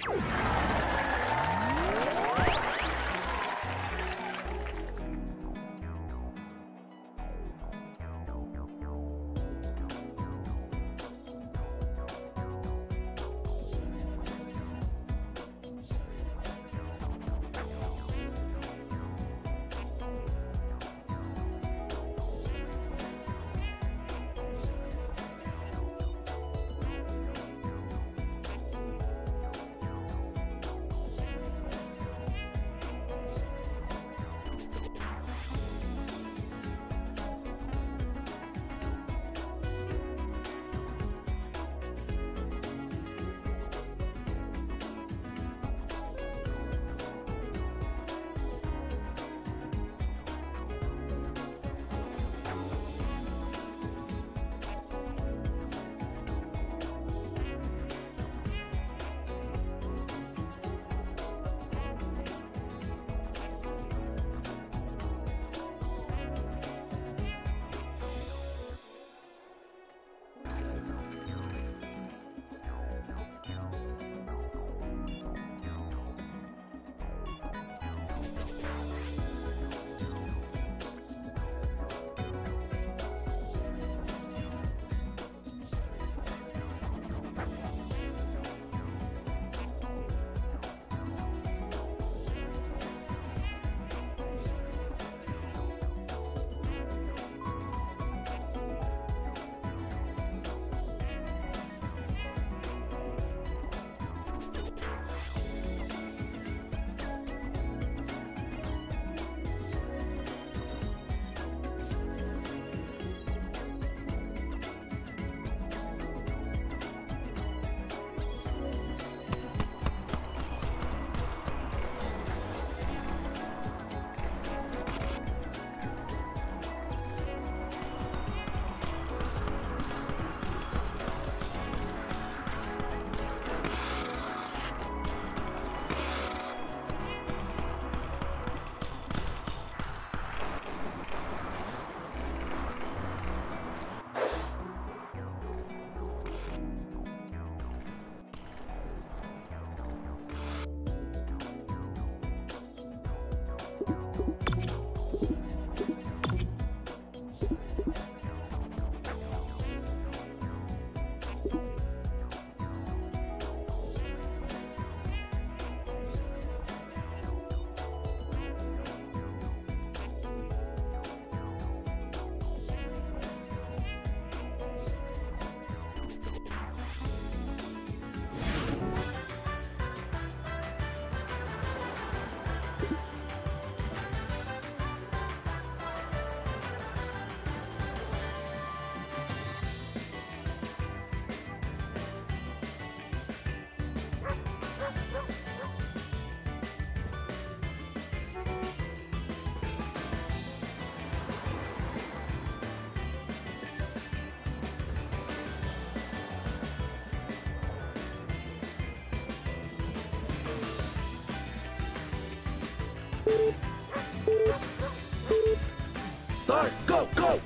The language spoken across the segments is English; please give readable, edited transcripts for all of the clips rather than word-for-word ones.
Start! Go! Go!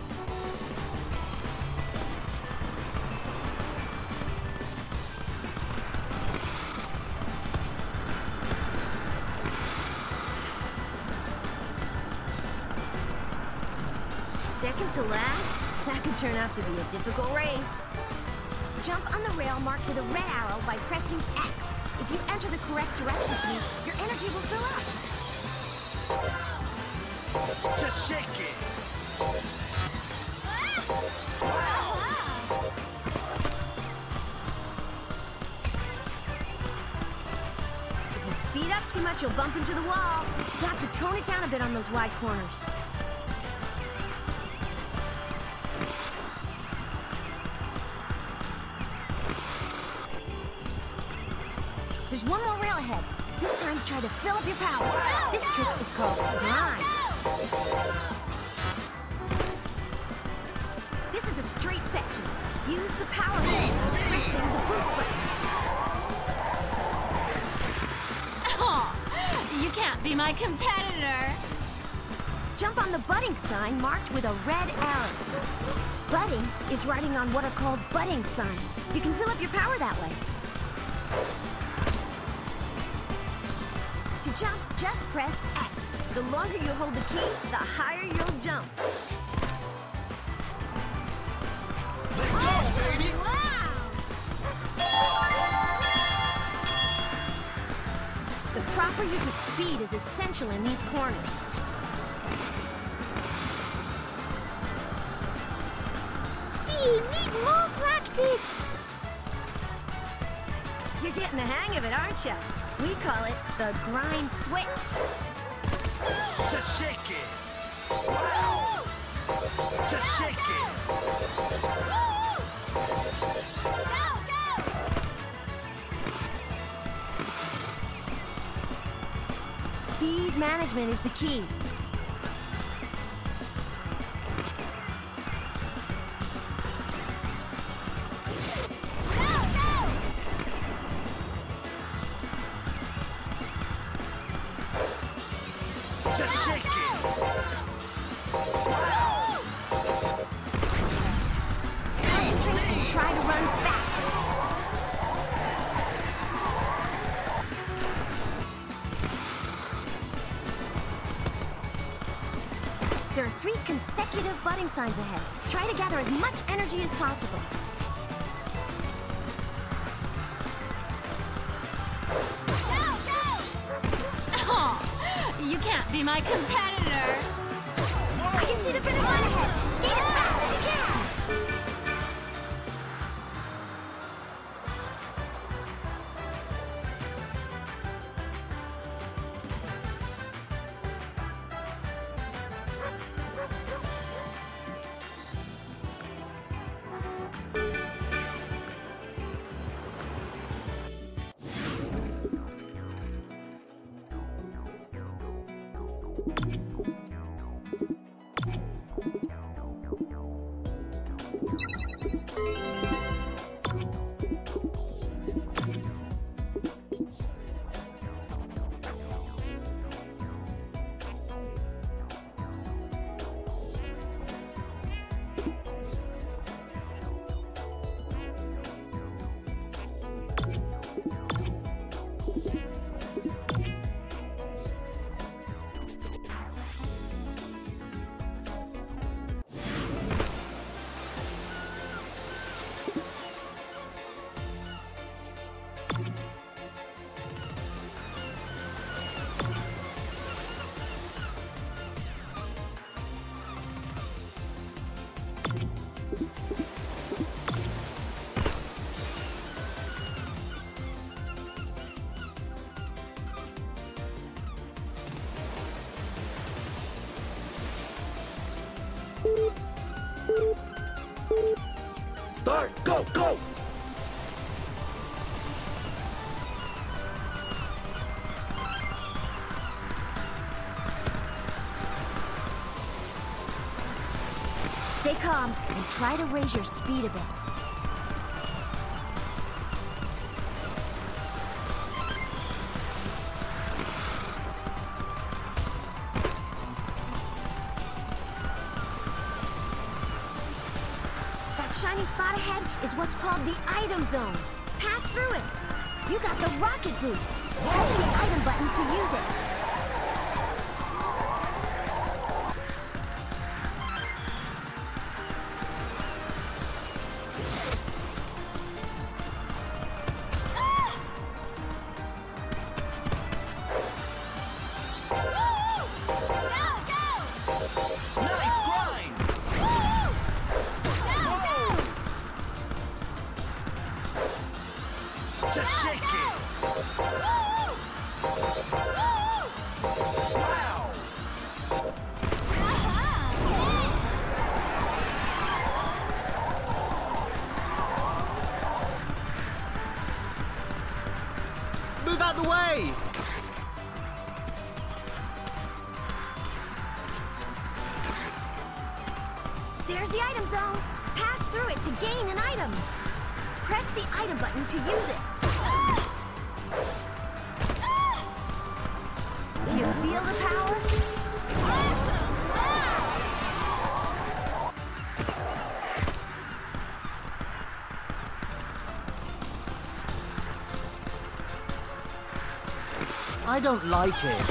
Second to last? That could turn out to be a difficult race. Jump on the rail marked with a red arrow by pressing X. If you enter the correct direction key, your energy will fill up. Just shake it! If you speed up too much, you'll bump into the wall. You have to tone it down a bit on those wide corners. There's one more rail ahead. This time, try to fill up your power. This trick is called grind. This is a straight section. Use the power button for pressing the boost button. Oh, you can't be my competitor. Jump on the butting sign marked with a red arrow. Butting is riding on what are called butting signs. You can fill up your power that way. To jump, just press X. The longer you hold the key, the higher you'll jump. Let's go, baby! The proper use of speed is essential in these corners. You need more practice. You're getting the hang of it, aren't you? We call it the grind switch. Just shake it! Wow! Just shake it! Speed management is the key. Just shake it! Wow! Concentrate and try to run faster. There are 3 consecutive butting signs ahead. Try to gather as much energy as possible. Oh, you can't be my competitor. I can see the finish line ahead. Skate as fast as you can. Start! Go! Go! Stay calm and try to raise your speed a bit. That shining spot ahead is what's called the item zone. Pass through it. You got the rocket boost. Press the item button to use it. Nice grind! Just shake it! Wow! Move out the way! There's the item zone. Pass through it to gain an item. Press the item button to use it. Do you feel the power? I don't like it.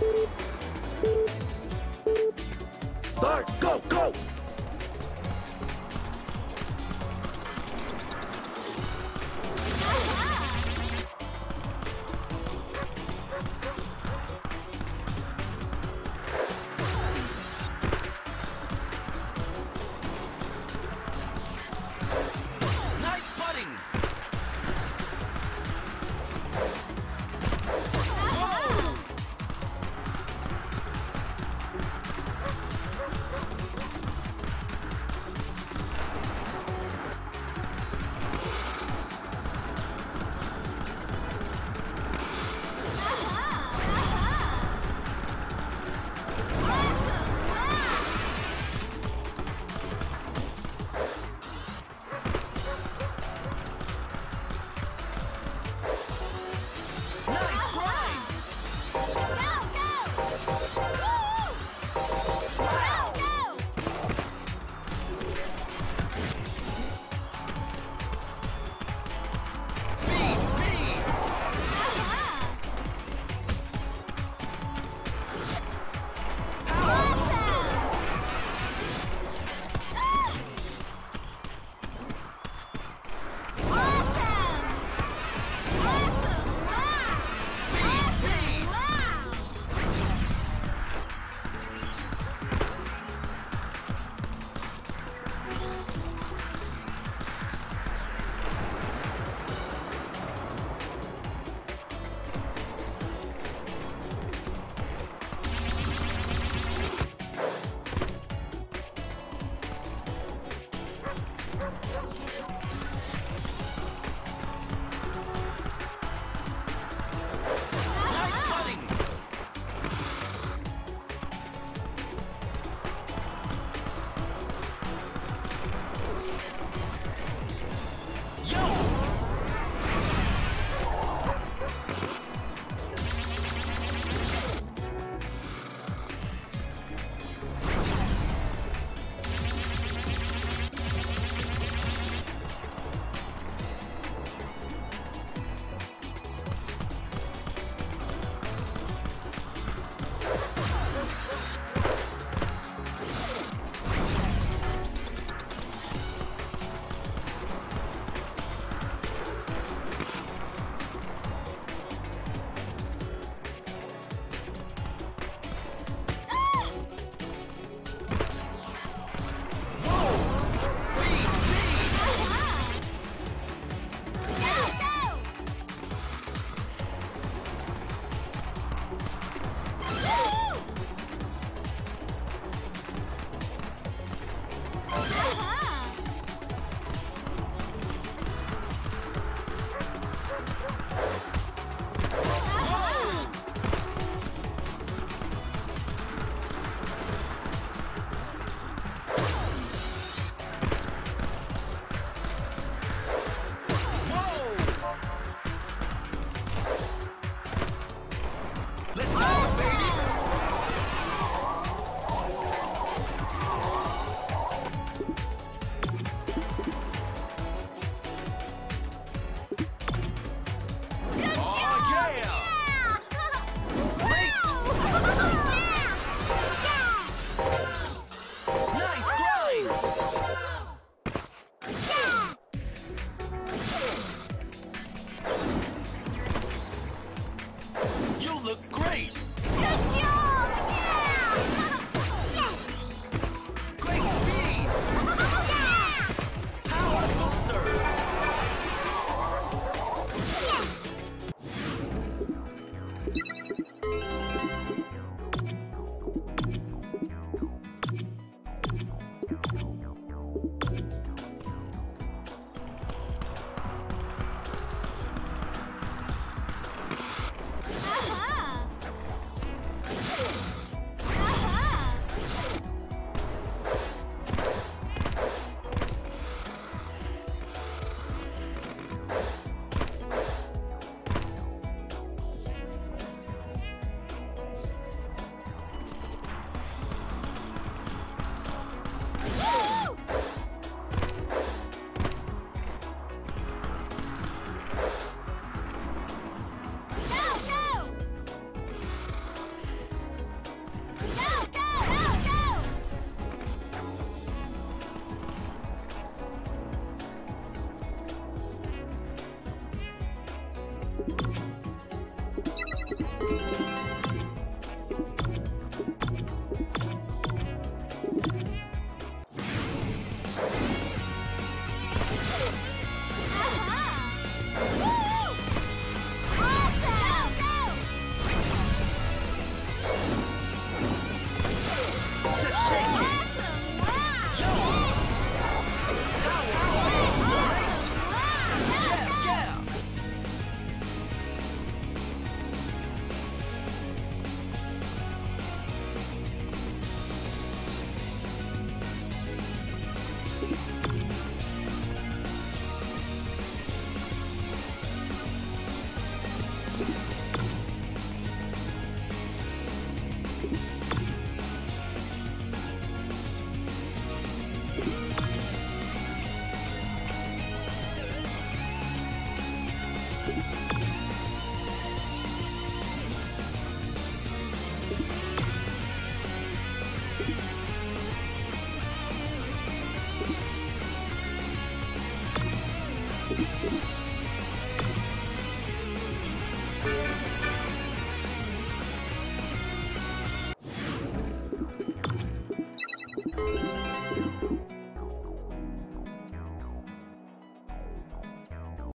Start, go, go! Nice putting!